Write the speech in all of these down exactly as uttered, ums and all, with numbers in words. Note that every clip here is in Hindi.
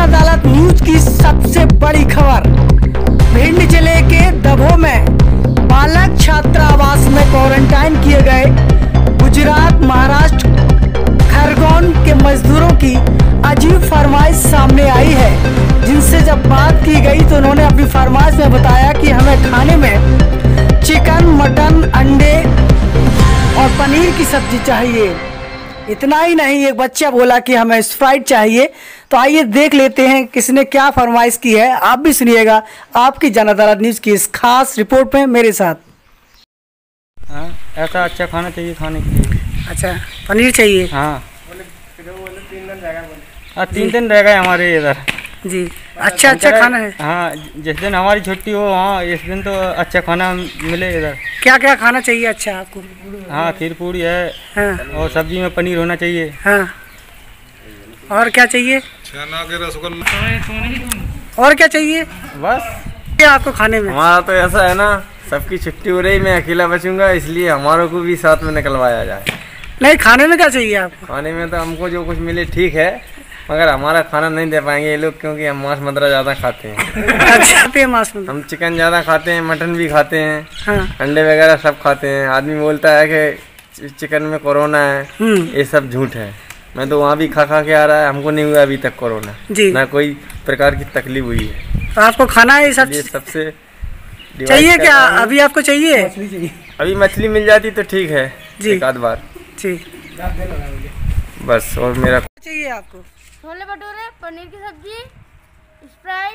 अदालत न्यूज की सबसे बड़ी खबर। भिंड जिले के दभो में बालक छात्रावास में क्वारंटाइन किए गए गुजरात, महाराष्ट्र, खरगोन के मजदूरों की अजीब फरमाइश सामने आई है। जिनसे जब बात की गई तो उन्होंने अपनी फरमाइश में बताया कि हमें खाने में चिकन, मटन, अंडे और पनीर की सब्जी चाहिए। इतना ही नहीं, एक बच्चा बोला कि हमें स्प्राइट चाहिए। तो आइए देख लेते हैं किसने क्या फरमाइश की है। आप भी सुनिएगा आपकी जन अदालत न्यूज की इस खास रिपोर्ट में मेरे साथ। हाँ, ऐसा अच्छा खाना चाहिए खाने के लिए। अच्छा, पनीर चाहिए। हाँ, हाँ तीन दिन रह गए हमारे इधर जी। अच्छा अच्छा खाना है। हाँ, जिस दिन हमारी छुट्टी हो हाँ इस दिन तो अच्छा खाना मिले इधर। क्या क्या खाना चाहिए अच्छा आपको? हाँ, खीर पूड़ी है। हाँ। और सब्जी में पनीर होना चाहिए। हाँ। और क्या चाहिए? छेना के रसगुल्ला। और क्या चाहिए? बस क्या आपको खाने में? हमारा तो ऐसा है ना, सबकी छुट्टी हो रही, मैं अकेला बचूंगा, इसलिए हमारों को भी साथ में निकलवाया जाए। नहीं, खाने में क्या चाहिए आपको? खाने में तो हमको जो कुछ मिले ठीक है, मगर हमारा खाना नहीं दे पाएंगे ये लोग, क्योंकि हम मांस मदरा ज़्यादा खाते हैं। अच्छा, मांस मदरा। हम चिकन ज़्यादा खाते हैं, मटन भी खाते हैं। हाँ। अंडे वगैरह सब खाते हैं। आदमी बोलता है कि चिकन में कोरोना है, ये सब झूठ है। मैं तो वहाँ भी खा खा के आ रहा है, हमको नहीं हुआ अभी तक कोरोना, ना कोई प्रकार की तकलीफ हुई है। तो आपको खाना है ये सब? ये सबसे चाहिए क्या अभी आपको? चाहिए मछली चाहिए। अभी मछली मिल जाती तो ठीक है एक आध बार जी। बस। और मेरा चाहिए आपको? छोले भटूरे, पनीर की सब्जी, स्प्राइट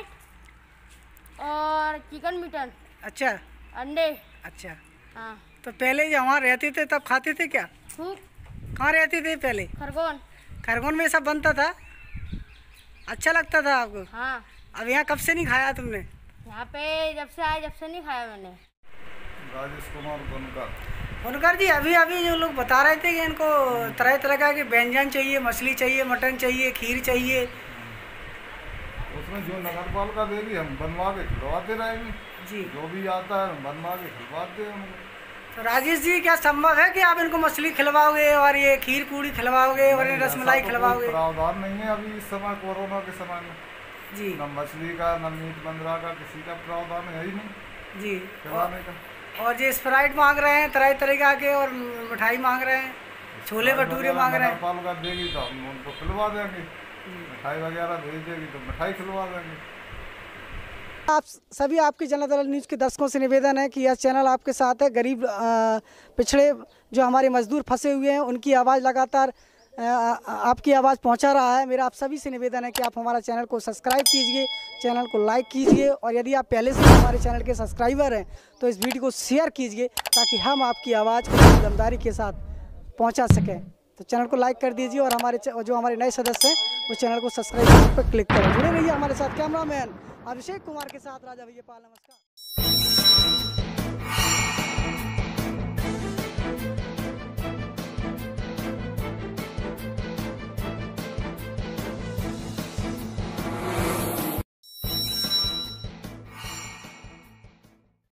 और चिकन मटन। अच्छा, अंडे। अच्छा। हाँ। तो पहले जब वहाँ रहते थे तब खाते थे क्या? खूब। कहाँ रहते थे पहले? खरगोन। खरगोन में सब बनता था? अच्छा लगता था आपको? हाँ। अब यहाँ कब से नहीं खाया तुमने? यहाँ पे जब से आए जब से नहीं खाया मैंने। राजेश कुमार बनकर। बनकर जी, अभी अभी जो लोग बता रहे थे कि इनको तरह तरह का कि व्यंजन चाहिए, मछली चाहिए, मटन चाहिए, खीर चाहिए। उसमें जो नगर पालिका देगी हम बनवा के खिलवाते रहेंगे जी। जो भी आता है बनवा के खिलवाते हैं। तो राजेश जी, क्या संभव है कि आप इनको मछली खिलवाओगे और ये खीर पूड़ी खिलवाओगे और रसमलाई खिलवाओगे? प्रावधान नहीं है अभी इस समय कोरोना के समय में जी। न मछली का, न मीट बंदरा का, किसी का प्रावधान है ही नहीं जी खिलाने का। और जो स्प्राइट मांग रहे हैं तरह तरह के और मिठाई मांग रहे हैं, छोले भटूरे मांग रहे हैं। पालिका देगी तो हम उनको खिलवा देंगे, मिठाई वगैरह भेज देगी तो मिठाई खिलवा देंगे। आप सभी आपकी जन अदालत न्यूज़ के दर्शकों से निवेदन है कि यह चैनल आपके साथ है। गरीब पिछड़े जो हमारे मजदूर फंसे हुए हैं उनकी आवाज़ लगातार आपकी आवाज़ पहुंचा रहा है। मेरा आप सभी से निवेदन है कि आप हमारा चैनल को सब्सक्राइब कीजिए, चैनल को लाइक कीजिए, और यदि आप पहले से हमारे चैनल के सब्सक्राइबर हैं तो इस वीडियो को शेयर कीजिए ताकि हम आपकी आवाज़ को ईमानदारी के साथ पहुंचा सकें। तो चैनल को लाइक कर दीजिए और हमारे जो हमारे नए सदस्य हैं वो चैनल को सब्सक्राइब पर क्लिक करें। जुड़े रहिए हमारे साथ। कैमरामैन अभिषेक कुमार के साथ राजा भैया पाल। नमस्कार।